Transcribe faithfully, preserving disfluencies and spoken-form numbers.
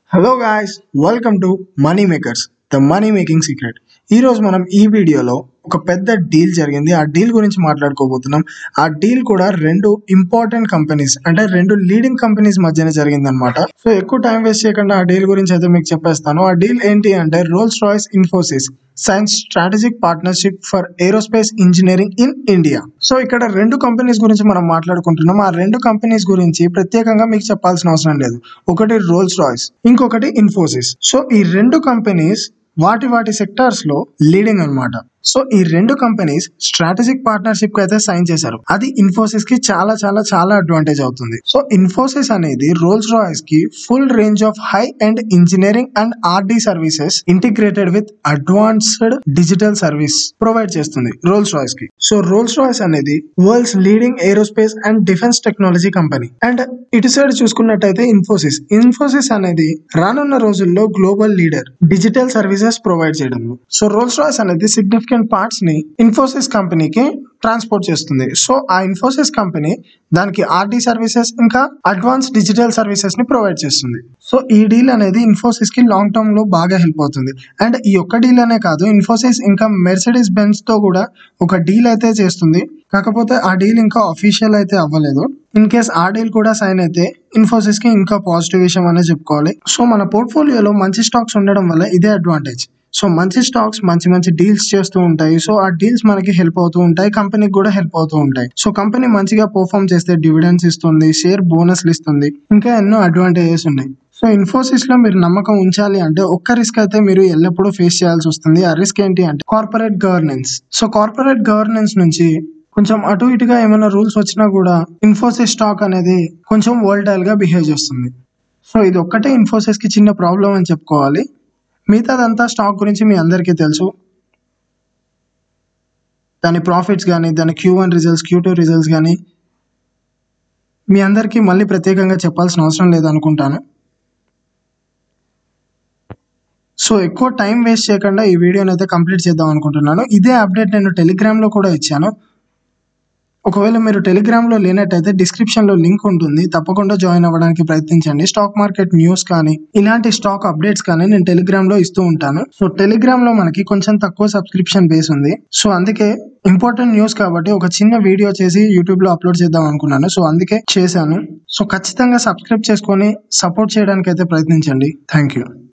Hello guys, welcome to money makers, the money making secret. ఈ రోజు మనం ఈ వీడియోలో ఒక పెద్ద డీల్ జరిగింది. ఆ డీల్ గురించి మాట్లాడుకోబోతున్నాం. ఆ డీల్ కూడా రెండు ఇంపార్టెంట్ కంపెనీస్ అంటే రెండు లీడింగ్ కంపెనీస్ మధ్యనే జరిగింది అనమాట. సో ఎక్కువ టైం వేస్ట్ చేయకుండా ఆ డీల్ గురించి అయితే మీకు చెప్పేస్తాను. ఆ డీల్ ఏంటి అంటే Rolls Royce Infosys signs strategic partnership for aerospace engineering in India. So ఇక్కడ రెండు కంపెనీస్ గురించి మనం మాట్లాడుకుంటున్నాం. ఆ రెండు కంపెనీస్ గురించి ప్రత్యేకంగా మీకు చెప్పాల్సిన అవసరం లేదు. ఒకటి రోల్స్ రాయ్స్, ఇంకొకటి ఇన్ఫోసిస్. సో ఈ రెండు కంపెనీస్ వాటి వాటి సెక్టార్స్ లో లీడింగ్ అన్నమాట. సో ఈ రెండు కంపెనీస్ స్ట్రాటజిక్ పార్ట్నర్షిప్ కి అయితే సైన్ చేశారు. అది ఇన్ఫోసిస్ కి చాలా చాలా చాలా అడ్వాంటేజ్ అవుతుంది. సో ఇన్ఫోసిస్ అనేది రోల్స్ రాయ్స్ కి full range of high and engineering and R D services integrated with advanced digital service provide చేస్తుంది రోల్స్ రాయ్స్ కి. సో రోల్స్ రాయ్స్ అనేది world's leading aerospace and defence technology company. And ఇటు side చూసుకున్నట్టయితే ఇన్ఫోసిస్ ఇన్ఫోసిస్ అనేది రానున్న రోజుల్లో global leader digital services provide చేయడంలో. So Rolls Royce అనేది సిగ్నిఫికెంట్ పార్ట్స్ ని ఇన్ఫోసిస్ కంపెనీకి ట్రాన్స్పోర్ట్ చేస్తుంది. సో ఆ ఇన్ఫోసిస్ కంపెనీ దానికి ఆర్డి సర్వీసెస్ ఇంకా అడ్వాన్స్ డిజిటల్ సర్వీసెస్ ని ప్రొవైడ్ చేస్తుంది. సో ఈ డీల్ అనేది ఇన్ఫోసిస్ కి లాంగ్ టర్మ్ లో బాగా హెల్ప్ అవుతుంది. అండ్ ఈ ఒక్క డీల్ అనే కాదు, ఇన్ఫోసిస్ ఇంకా మెర్సిడీస్ బెంజ్ తో కూడా ఒక డీల్ అయితే చేస్తుంది. కాకపోతే ఆ డీల్ ఇంకా అఫీషియల్ అయితే అవ్వలేదు. ఇన్ కేస్ ఆ డీల్ కూడా సైన్ అయితే ఇన్ఫోసిస్ కి ఇంకా పాజిటివ్ విషయం అనే చెప్పుకోవాలి. సో మన పోర్ట్ఫోలియోలో మంచి స్టాక్స్ ఉండడం వల్ల ఇదే అడ్వాంటేజ్. సో మంచి స్టాక్స్ మంచి మంచి డీల్స్ చేస్తూ ఉంటాయి. సో ఆ డీల్స్ మనకి హెల్ప్ అవుతూ ఉంటాయి, కంపెనీకి కూడా హెల్ప్ అవుతూ ఉంటాయి. సో కంపెనీ మంచిగా పర్ఫార్మ్ చేస్తే డివిడెండ్స్ ఇస్తుంది, షేర్ బోనస్లు ఇస్తుంది, ఇంకా ఎన్నో అడ్వాంటేజెస్ ఉన్నాయి. సో ఇన్ఫోసిస్ లో మీరు నమ్మకం ఉంచాలి అంటే ఒక్క రిస్క్ అయితే మీరు ఎల్లప్పుడూ ఫేస్ చేయాల్సి వస్తుంది. ఆ రిస్క్ ఏంటి అంటే corporate governance. So corporate governance నుంచి కొంచెం అటు ఇటుగా ఏమైనా రూల్స్ వచ్చినా కూడా ఇన్ఫోసిస్ స్టాక్ అనేది కొంచెం వోల్టైల్ గా బిహేవ్ చేస్తుంది. సో ఇది ఒక్కటే ఇన్ఫోసిస్ కి చిన్న ప్రాబ్లం అని చెప్పుకోవాలి. మిగతాదంతా స్టాక్ గురించి మీ అందరికీ తెలుసు. దాని ప్రాఫిట్స్ కానీ, దాని Q one results, Q two results కానీ మీ అందరికీ మళ్ళీ ప్రత్యేకంగా చెప్పాల్సిన అవసరం లేదు అనుకుంటాను. సో ఎక్కువ టైం వేస్ట్ చేయకుండా ఈ వీడియోని అయితే కంప్లీట్ చేద్దాం అనుకుంటున్నాను. ఇదే అప్డేట్ నేను టెలిగ్రామ్లో కూడా ఇచ్చాను. ఒకవేళ మీరు టెలిగ్రామ్లో లేనట్టయితే డిస్క్రిప్షన్లో లింక్ ఉంటుంది, తప్పకుండా జాయిన్ అవ్వడానికి ప్రయత్నించండి. స్టాక్ మార్కెట్ న్యూస్ కానీ ఇలాంటి స్టాక్ అప్డేట్స్ కానీ నేను టెలిగ్రామ్లో ఇస్తూ ఉంటాను. సో టెలిగ్రామ్లో మనకి కొంచెం తక్కువ సబ్స్క్రిప్షన్ బేస్ ఉంది. సో అందుకే ఇంపార్టెంట్ న్యూస్ కాబట్టి ఒక చిన్న వీడియో చేసి యూట్యూబ్లో అప్లోడ్ చేద్దాం అనుకున్నాను. సో అందుకే చేశాను. సో ఖచ్చితంగా సబ్స్క్రైబ్ చేసుకొని సపోర్ట్ చేయడానికి అయితే ప్రయత్నించండి. Thank you.